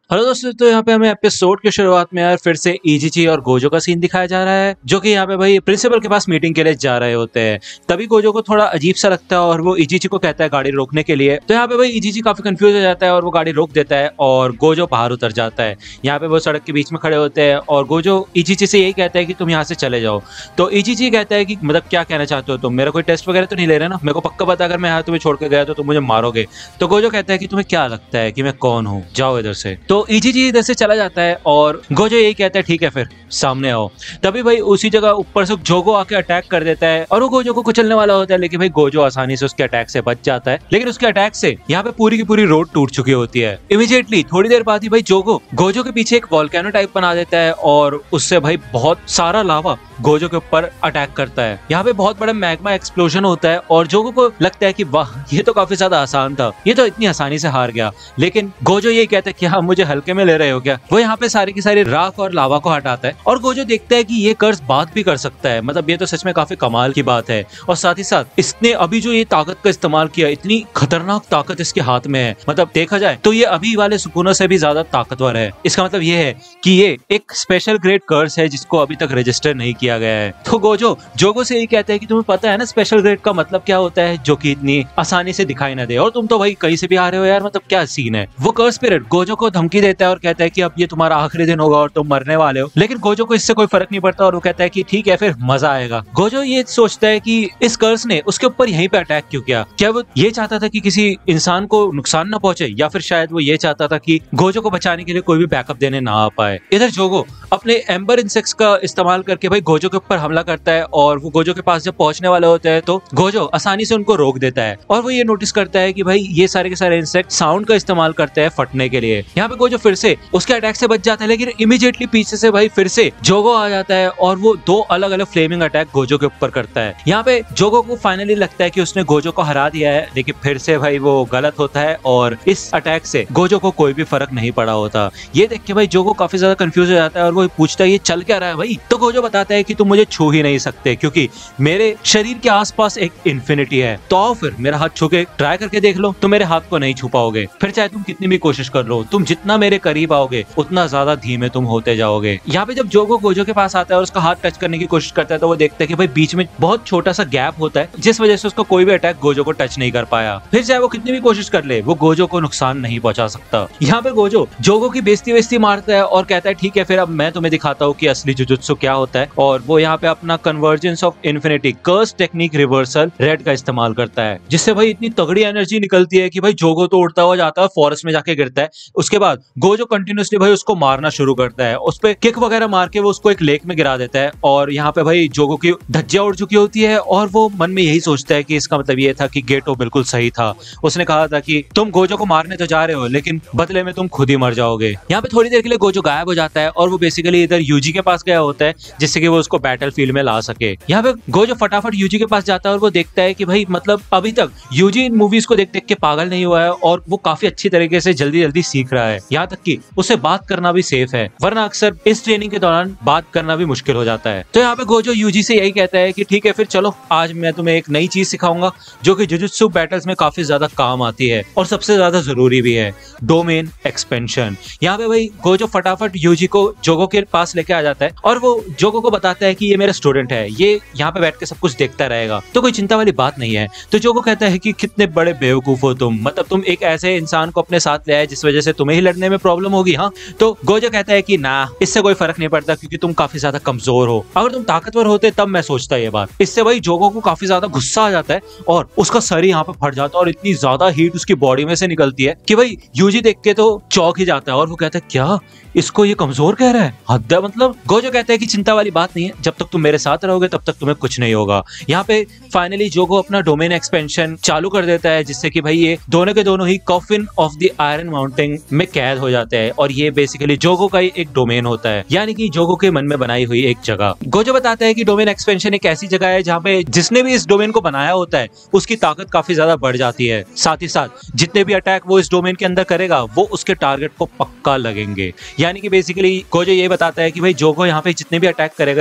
Hello दोस्तों, तो यहाँ पे हमें एपिसोड की शुरुआत में यार फिर से इजीची और गोजो का सीन दिखाया जा रहा है, जो कि यहाँ पे भाई प्रिंसिपल के पास मीटिंग के लिए जा रहे होते हैं। तभी गोजो को थोड़ा अजीब सा लगता है और वो इजीची को कहता है गाड़ी रोकने के लिए। तो यहाँ पे भाई इजीची काफी कंफ्यूज हो जाता है और वो गाड़ी रोक देता है और गोजो बाहर उतर जाता है। यहाँ पे वो सड़क के बीच में खड़े होते हैं और गोजो इजीची से यही कहता है कि तुम यहाँ से चले जाओ। तो इजीची कहता है कि मतलब क्या कहना चाहते हो तुम, मेरा कोई टेस्ट वगैरह तो नहीं ले रहे ना, मेरे को पक्का पता अगर मैं यहाँ तुम्हें छोड़ के गया तो तुम मुझे मारोगे। तो गोजो कहता है कि तुम्हें क्या लगता है कि मैं कौन हूँ, जाओ इधर से। तो इजीची इधर से चला जाता है और गोजो यही कहता है ठीक है फिर सामने आओ। तभी भाई उसी जगह ऊपर से जोगो आके अटैक कर देता है और वो गोजो को कुचलने वाला होता है, लेकिन भाई गोजो आसानी से उसके अटैक से बच जाता है। लेकिन उसके अटैक से यहाँ पे पूरी की पूरी रोड टूट चुकी होती है। इमीडिएटली थोड़ी देर बाद ही भाई जोगो गोजो के पीछे एक वोल्केनो टाइप बना देता है और उससे भाई बहुत सारा लावा गोजो के ऊपर अटैक करता है। यहाँ पे बहुत बड़ा मैग्मा एक्सप्लोजन होता है और जोगो को लगता है कि वाह ये तो काफी ज्यादा आसान था, ये तो इतनी आसानी से हार गया। लेकिन गोजो यही कहता है कि हाँ मुझे हल्के में ले रहे हो क्या। वो यहाँ पे सारी की सारी राख और लावा को हटाता है और गोजो देखता है कि ये कर्स बात भी कर सकता है। मतलब ये तो सच में काफी कमाल की बात है। और साथ ही साथ इसने अभी जो ये ताकत का इस्तेमाल किया, इतनी खतरनाक ताकत इसके हाथ में है। मतलब देखा जाए तो ये अभी वाले सुकूनों से भी ज्यादा ताकतवर है। इसका मतलब ये है कि ये एक स्पेशल ग्रेड कर्स है जिसको अभी तक रजिस्टर नहीं किया गया है। तो गोजो जोगो से यही कहता है कि तुम्हें पता है ना स्पेशल ग्रेड का मतलब क्या होता है, जो कि इतनी आसानी से दिखाई ना दे, और तुम तो भाई कहीं से भी आ रहे हो यार, मतलब क्या सीन है। वो कर्स स्पिरिट गोजो को धमकी देता है और कहता है कि अब ये तुम्हारा आखिरी दिन होगा और तुम मरने वाले हो। लेकिन गोजो को इससे कोई फर्क नहीं पड़ता और वो कहता है कि ठीक है फिर मजा आएगा। गोजो ये सोचता है कि इस कर्स ने उसके ऊपर यहीं पे अटैक क्यों किया। क्या वो ये चाहता था कि किसी इंसान को नुकसान ना पहुंचे, या फिर शायद वो ये चाहता था कि गोजो को बचाने के लिए कोई भी बैकअप देने ना आ पाए। इधर जोगो अपने एम्बर इंसेक्ट्स का इस्तेमाल करके भाई गोजो के ऊपर हमला करता है और वो गोजो के पास जब पहुंचने वाले होते हैं तो गोजो आसानी से उनको रोक देता है। और वो ये नोटिस करता है कि भाई ये सारे के सारे इंसेक्ट साउंड का इस्तेमाल करते हैं फटने के लिए। यहाँ पे गोजो फिर से उसके अटैक से बच जाता है, लेकिन इमीडिएटली पीछे से भाई फिर से जोगो आ जाता है और वो दो अलग अलग फ्लेमिंग अटैक गोजो के ऊपर करता है। यहाँ पे जोगो को फाइनली लगता है कि उसने गोजो को हरा दिया है, लेकिन फिर से भाई वो गलत होता है और इस अटैक से गोजो को कोई भी फर्क नहीं पड़ा होता। ये देख के भाई जोगो काफी ज्यादा कंफ्यूज हो जाता है और वो पूछता है ये चल क्या रहा है भाई। तो गोजो बताता है कि तुम मुझे छू ही नहीं सकते क्योंकि मेरे शरीर के आसपास एक इन्फिनिटी है। तो आओ फिर मेरा हाथ छू के ट्राई करके देख लो, तो मेरे हाथ को नहीं छू पाओगे। फिर चाहे तुम कितनी भी कोशिश कर लो, तुम जितना मेरे करीब आओगे उतना ज्यादा धीमे तुम होते जाओगे। यहाँ पे जब जोगो गोजो के पास आता है और उसका हाथ टच करने की कोशिश करता है तो वो देखता है कि भाई बीच में बहुत छोटा सा गैप होता है, जिस वजह से उसको कोई भी अटैक गोजो को टच नहीं कर पाया। फिर चाहे वो कितनी भी कोशिश कर ले, वो गोजो को नुकसान नहीं पहुंचा सकता। यहाँ पे गोजो जोगो की बेइज्जती मारता है और कहता है ठीक है फिर अब मैं तुम्हें दिखाता हूँ कि असली जुजुत्सु क्या होता है। और वो यहाँ पे अपना convergence of infinity curse technique reversal red का इस्तेमाल करता है, जिससे भाई इतनी तगड़ी एनर्जी निकलती है कि भाई जोगो तो उड़ता हुआ जाता है, फॉरेस्ट में जाके गिरता है। उसके बाद गोजो कंटिन्यूसली भाई उसको मारना शुरू करता है, उस पे किक वगैरह मार के वो उसको एक लेक में गिरा देता है। और यहाँ पे भाई जोगो की धज्जियां उड़ चुकी होती है और वो मन में यही सोचता है कि इसका मतलब ये था कि गेटो बिल्कुल सही था। उसने कहा था कि तुम गोजो को मारने तो जा रहे हो लेकिन बदले में तुम खुद ही मर जाओगे। यहाँ पे थोड़ी देर के लिए गोजो गायब हो जाता है और वो बेसिकली इधर यूजी के पास गया होता है जिससे कि वो उसको बैटल फील्ड में ला सके। यहाँ पे गोजो फटाफट यूजी के पास जाता है और वो देखता है कि भाई मतलब अभी तक यूजी इन मूवीज को देख देख के पागल नहीं हुआ है और वो काफी अच्छी तरीके से जल्दी जल्दी सीख रहा है। यहाँ तक कि उसे बात करना भी सेफ है, वरना अक्सर इस ट्रेनिंग के दौरान बात करना भी मुश्किल हो जाता है। तो यहाँ पे गोजो यूजी से यही कहता है कि ठीक है फिर चलो आज मैं तुम्हें एक नई चीज सिखाऊंगा जो कि जुजुत्सु बैटल्स में काफी ज्यादा काम आती है और सबसे ज्यादा जरूरी भी है, डोमेन एक्सपेंशन। यहाँ पे भाई गोजो फटाफट यूजी को जोगो के पास लेके आ जाता है और वो जोगो को बताता है कि ये मेरा स्टूडेंट है, ये यहाँ पे बैठ के सब कुछ देखता रहेगा, तो कोई चिंता वाली बात नहीं है। तो जोगो कहता है कि कितने बड़े बेवकूफ हो तुम, मतलब तुम एक ऐसे इंसान को अपने साथ ले आए जिस वजह से तुम्हें ही लड़ने में प्रॉब्लम होगी। हाँ, तो गोजो कहता है कि ना इससे कोई फर्क नहीं पड़ता क्योंकि तुम काफी ज्यादा कमजोर हो, अगर तुम ताकतवर होते तब मैं सोचता ये बात। इससे भाई जोगो को काफी ज्यादा गुस्सा आ जाता है और उसका सर यहाँ पे फट जाता है और इतनी ज्यादा हीट उसकी बॉडी में से निकलती है कि भाई यूजी देख के तो चौंक ही जाता है और वो कहता है क्या इसको ये कमजोर कह रहा है, हद है। मतलब गोजो कहता है कि चिंता वाली बात नहीं है, जब तक तुम मेरे साथ रहोगे तब तक तुम्हें कुछ नहीं होगा। यहाँ पे फाइनली जोगो अपना डोमेन एक्सपेंशन चालू कर देता है जिससे कि भाई ये दोनों के दोनों ही coffin of the iron mountain में कैद हो जाते हैं और ये बेसिकली जोगो का ही एक डोमेन होता है, यानी कि जोगो के मन में बनाई हुई एक जगह। गोजो बताता है कि डोमेन एक्सपेंशन एक ऐसी जगह है जहाँ पे जिसने भी इस डोमेन को बनाया होता है उसकी ताकत काफी ज्यादा बढ़ जाती है, साथ ही साथ जितने भी अटैक वो इस डोमेन के अंदर करेगा वो उसके टारगेट को पक्का लगेंगे। यानी कि बेसिकली गोजो ये बताता है कि भाई जोगो यहाँ पे जितने भी अटैक करेगा इस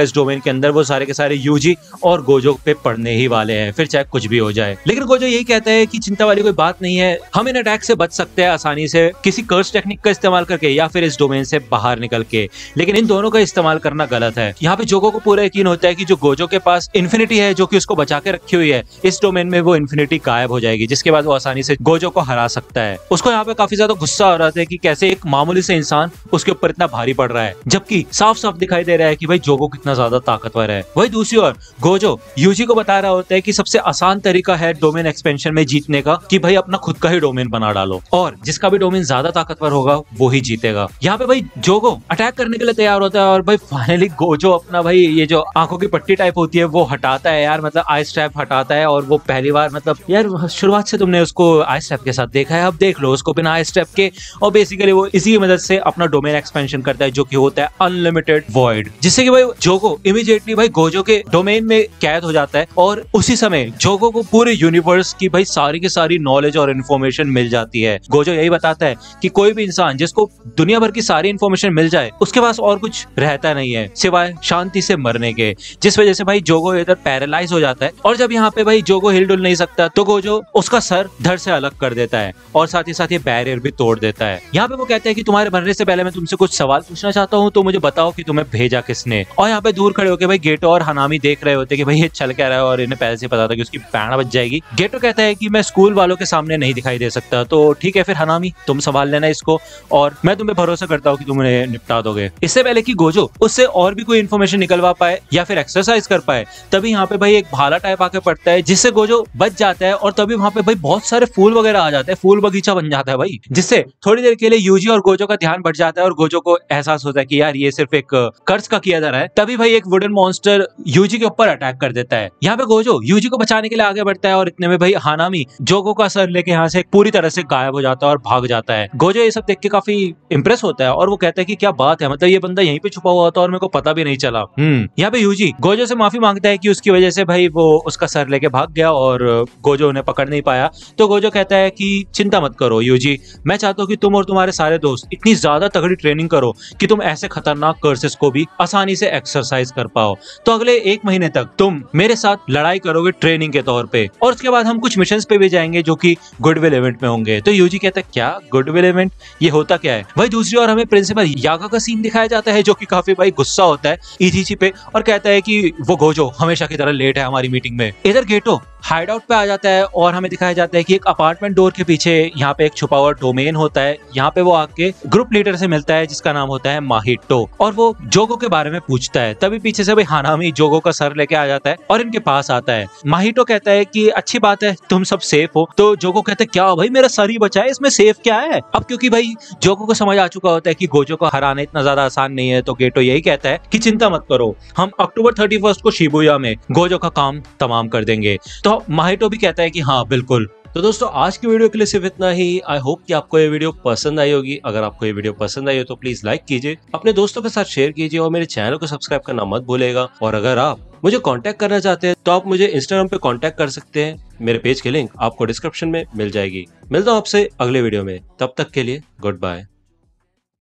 इस डोमेन के अंदर वो सारे के सारे यूजी और गोजो पे पड़ने ही वाले हैं, फिर चाहे कुछ भी हो जाए। लेकिन गोजो यही कहता है कि चिंता वाली कोई बात नहीं है, हम इन अटैक से बच सकते हैं आसानी से किसी कर्स टेक्निक का इस्तेमाल करके या फिर इस डोमेन से बाहर निकल के। लेकिन इन दोनों का इस्तेमाल करना गलत है। यहाँ पे जोगो को पूरा यकीन होता है कि जो गोजो के पास इन्फिनिटी है जो कि उसको बचा के रखी हुई है, इस डोमेन में वो इन्फिनिटी गायब हो जाएगी, जिसके बाद वो आसानी से गोजो को हरा सकता है। उसको यहाँ पे काफी ज्यादा गुस्सा हो रहा था कि कैसे एक मामूली से इंसान उसके ऊपर इतना भारी पड़ रहा है, जबकि साफ साफ दिखाई दे रहा है कि भाई जोगो कितना ज्यादा ताकतवर है। वही दूसरी ओर गोजो यूजी को बता रहा होता है कि सबसे आसान तरीका है डोमेन एक्सपेंशन में जीतने का कि भाई अपना खुद का ही डोमेन बना डालो और जिसका भी डोमेन ज्यादा ताकतवर होगा वो ही जीतेगा। यहाँ पे भाई जोगो अटैक करने के लिए तैयार होता है और भाई फाइनली गोजो अपना भाई ये जो आंखों की पट्टी टाइप होती है वो हटाता है यार, मतलब आई स्ट्रैप हटाता है। और वो पहली बार, मतलब यार शुरुआत से तुमने उसको आई स्ट्रैप के साथ देखा है, अब देख लो उसको बिना आई स्ट्रैप के। और बेसिकली वो इसी की मदद से अपना डोमेन एक्सपेंशन करता है जो कि होता है अनलिमिटेड वॉइड, जिससे कि भाई जोगो इमीडिएटली भाई गोजो के डोमेन में कैद हो जाता है और उसी समय जोगो को पूरे यूनिवर्स की भाई सारी की सारी नॉलेज और इन्फॉर्मेशन मिल जाती है। गोजो यही बताता है कि कोई भी इंसान जिसको दुनिया भर की सारी इन्फॉर्मेशन मिल जाए उसके पास और कुछ रहता नहीं है सिवाय शांति से मरने के, जिस वजह से भाई जोगो इधर पैरालाइज हो जाता है। और जब यहाँ पे भाई जोगो हिल डुल नहीं सकता तो गोजो उसका सर धड़ से अलग कर देता है और साथ ही साथ ये बैरियर भी तोड़ देता है। यहाँ पे वो कहते हैं कि तुम्हारे मरने से पहले मैं तुमसे कुछ सवाल पूछना चाहता हूँ, तो मुझे बताओ कि तुम्हें भेजा किसने। और यहाँ पे दूर खड़े होकर भाई गेटो और हनामी देख रहे होते कि भाई ये चल क्या रहा है और इन्हें पहले से पता था कि उसकी पैड़ बच जाएगी। गेटो कहता है कि मैं स्कूल वालों के सामने नहीं दिखाई दे सकता, तो ठीक है फिर हनामी तुम संभाल लेना इसको और मैं तुम्हें भरोसा करता हूँ कि तुम उन्हें निपटा दोगे। इससे पहले कि गोजो उससे और भी कोई इन्फॉर्मेशन निकलवा पाए या फिर एक्सरसाइज कर पाए, तभी यहाँ पे भाई एक भाला टाइप आके पड़ता है जिससे गोजो बच जाता है। और तभी वहाँ पे भाई बहुत सारे फूल वगैरह आ जाते हैं, फूल बगीचा बन जाता है भाई, जिससे थोड़ी देर के लिए यूजी और गोजो का ध्यान बढ़ जाता है और गोजो को एहसास होता है कि यार ये सिर्फ एक कर्ज का किया जा रहा है। तभी भाई एक वुडन मॉन्स्टर यूजी के ऊपर अटैक कर देता है। यहाँ पे गोजो यूजी को बचाने के लिए आगे बढ़ता है और इतने में भाई हानामी जोगो का सर लेके यहाँ से पूरी तरह से गायब हो जाता है और भाग जाता है। गोजो ये सब देख के काफी इंप्रेस होता है और वो कहता है कि क्या बात है, मतलब ये बंदा यहीं पे छुपा हुआ था और मेरे को पता भी नहीं चला। यहाँ पे यूजी गोजो से माफी मांगता है कि उसकी वजह से भाई वो उसका सर लेके भाग गया और गोजो उन्हें पकड़ नहीं पाया। तो गोजो कहता है कि चिंता मत करो यूजी, मैं चाहता हूँ कि तुम और तुम्हारे सारे दोस्त इतनी ज्यादा तगड़ी ट्रेनिंग करो कि तुम ऐसे खतरनाक कर्सेस को भी आसानी से एक्सरसाइज कर पाओ। तो अगले 1 महीने तक तुम मेरे साथ लड़ाई करोगे ट्रेनिंग के तौर पे और उसके बाद हम कुछ मिशंस पे भी जाएंगे जो कि गुडविल इवेंट में होंगे। तो यूजी कहता है क्या गुडविल इवेंट, ये होता क्या है। वही दूसरी ओर हमें प्रिंसिपल यागा का सीन दिखाया जाता है जो कि काफी भाई गुस्सा होता है ईजीची पे और कहता है कि वो गोजो हमेशा की तरह लेट है हमारी मीटिंग में। इधर गेटो हाइड आउट पे आ जाता है और हमें दिखाया जाता है कि एक अपार्टमेंट डोर के पीछे यहाँ पे एक छुपा हुआ डोमेन होता है। यहाँ पे वो आके ग्रुप लीडर से मिलता है जिसका नाम होता है माहिटो और वो जोगो के बारे में पूछता है। तभी पीछे से भाई हानामी जोगो का सर लेके आ जाता है और इनके पास आता है। माहिटो कहता है कि अच्छी बात है तुम सब सेफ हो। तो जोगो कहता है क्या भाई मेरा सर ही बचा है, इसमें सेफ क्या है। अब क्योंकि भाई जोगो को समझ आ चुका होता है कि गोजो को हराना इतना ज्यादा आसान नहीं है, तो गेटो यही कहता है कि चिंता मत करो, हम अक्टूबर 31 को शिबुया में गोजो का काम तमाम कर देंगे। तो माहिटो भी कहता है कि हाँ बिल्कुल। तो दोस्तों आज की वीडियो के लिए सिर्फ इतना ही। आई होप कि आपको ये वीडियो पसंद आई होगी। अगर आपको ये वीडियो पसंद आई हो तो प्लीज लाइक कीजिए, अपने दोस्तों के साथ शेयर कीजिए और मेरे चैनल को सब्सक्राइब करना मत भूलेगा। और अगर आप मुझे कांटेक्ट करना चाहते हैं तो आप मुझे इंस्टाग्राम पे कांटेक्ट कर सकते हैं, मेरे पेज की लिंक आपको डिस्क्रिप्शन में मिल जाएगी। मिलता हूँ आपसे अगले वीडियो में, तब तक के लिए गुड बाय।